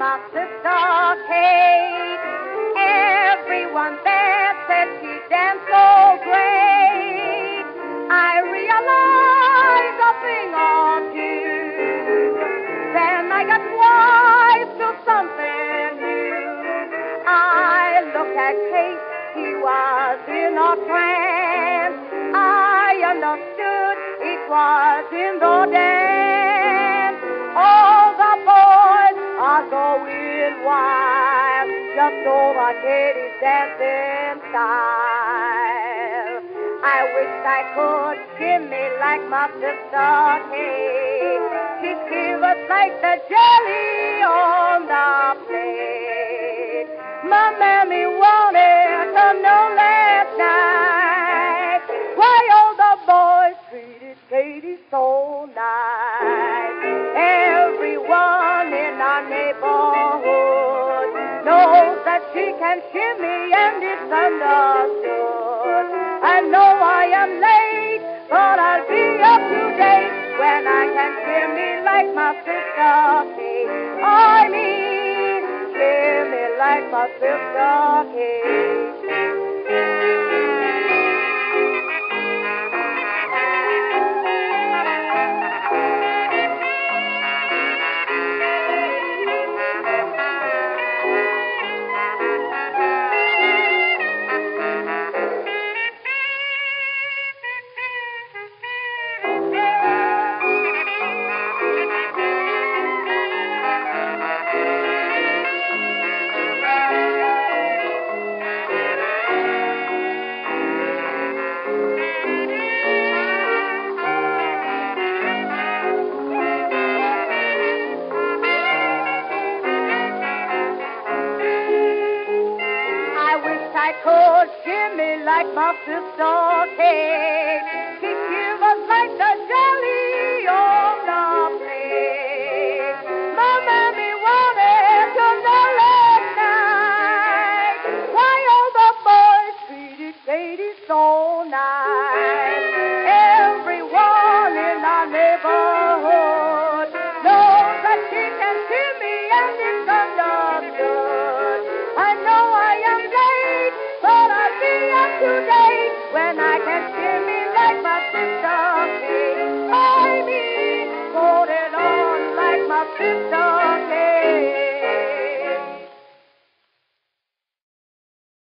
my sister Kate. Everyone there said she danced so great. I realized a thing or two. Then I got wise to something new. I looked at Kate, he was in a trance. I understood it was in the dance. All the boys are going wild just over Katie's dancing style. I wish I could shimmy like my sister Kate. She skivers like the jelly on the plate. My mammy wanted to know last night why all the boys treated Katie so nice. Everyone in our neighborhood knows that she can shimmy and it's understood. I know I am late, but I'll be up to date when I can shimmy like my sister Kate. I mean, shimmy like my sister Kate. I could shimmy like my sister Kate. She shivers like the jelly on the plate. My mammy wanted to know last night why all the boys treated Katie so nice. Everyone in our neighborhood knows that she can shimmy and it's understood. I know I am late, but I'll be up to date when I can shimmy like my sister Kate. I mean, put it on like my sister